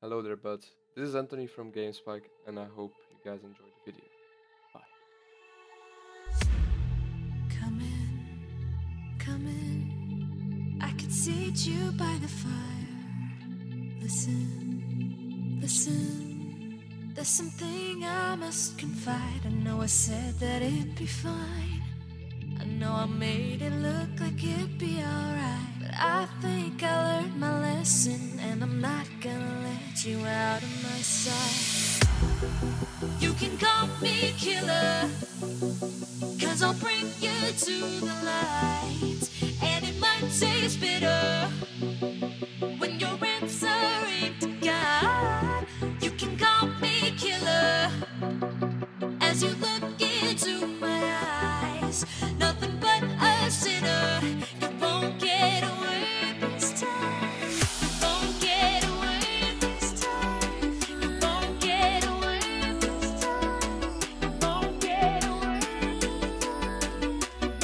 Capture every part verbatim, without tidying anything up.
Hello there, buds. This is Anthony from GameSpike, and I hope you guys enjoyed the video. Bye. Come in, come in. I could seat you by the fire. Listen, listen. There's something I must confide. I know I said that it'd be fine. I know I made it look like it'd be alright, but I think I learned my lesson, and I'm not gonna let you out of my sight. You can call me killer, cause I'll bring you to the light, and it might taste bitter when you're answering to God. You can call me killer as you look into my eyes. Nothing but a sinner. You won't get away this time. You won't get away this time. You won't get away this time. You won't get away this time.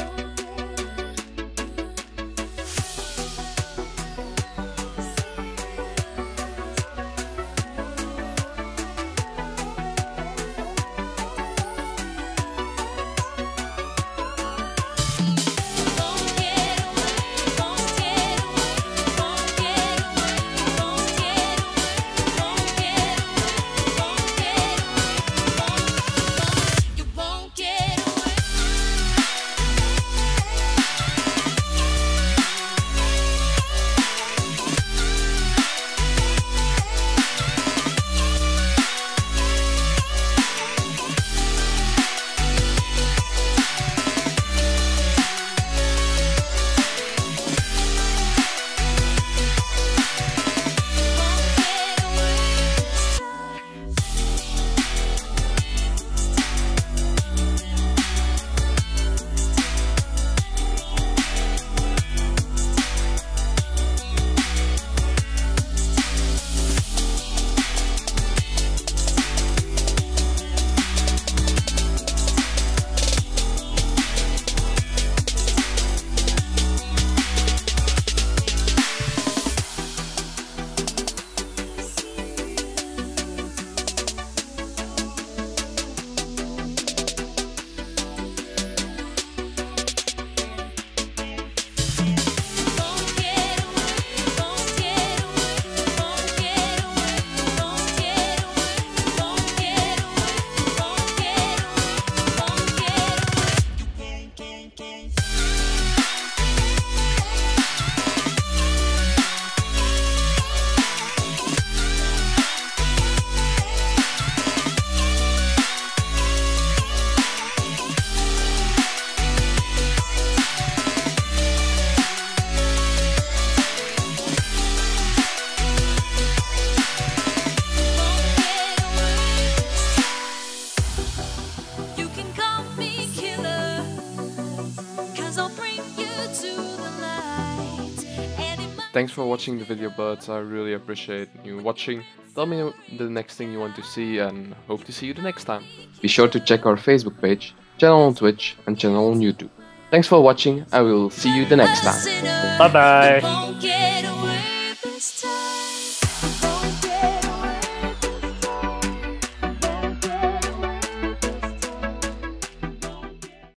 Thanks for watching the video, buds. I really appreciate you watching. Tell me the next thing you want to see, and hope to see you the next time. Be sure to check our Facebook page, channel on Twitch, and channel on YouTube. Thanks for watching. I will see you the next time. Bye bye.